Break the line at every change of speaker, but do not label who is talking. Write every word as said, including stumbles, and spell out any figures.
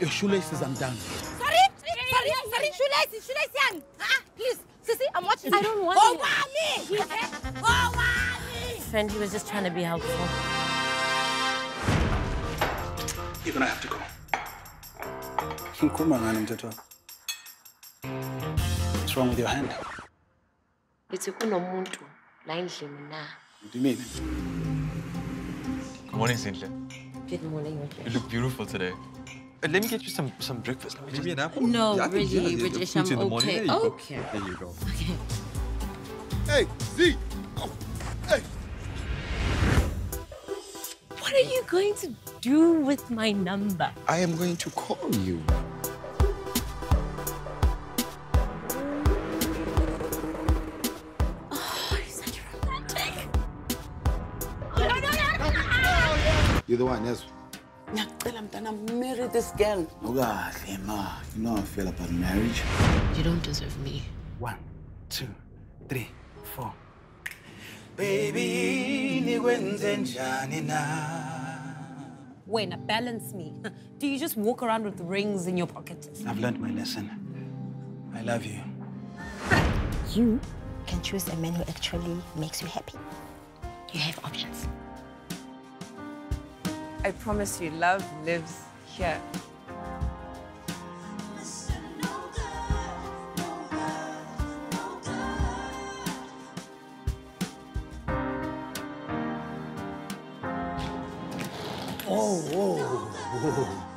Your shoelaces undone.
Sorry? Sorry? Sorry? Shoelaces? Shoelaces young? Ah, please. Sissy, I'm watching.
I don't want
Oh,
to.
Wally! Oh, Wally!
Friend, he was just trying to be helpful.
You're gonna have to go. What's wrong with your hand?
It's a kunomuntu la endlini na.
What do you mean?
Good morning, Sihle.
Good morning.
You look beautiful today. Uh, let me get you some some breakfast. Let me
Maybe an apple?
No,
Yeah, I think,
really,
yeah, yeah,
British,
fruits
I'm
in the morning.
okay.
There you
Okay.
Go. There you go.
Okay.
Hey, Z! Oh, hey!
What are you going to do with my number?
I am going to call you.
Oh, you're such a romantic.
You're the one, yes.
I'm marry this girl.
Okay, ma. You know how I feel about marriage.
You don't deserve me.
One, two, three, four.
Baby, nikwenze njani na?
Wait, balance me. Do you just walk around with rings in your pocket?
I've learned my lesson. I love you.
You can choose a man who actually makes you happy.
You have options.
I promise you, love lives here.
Oh, whoa, whoa.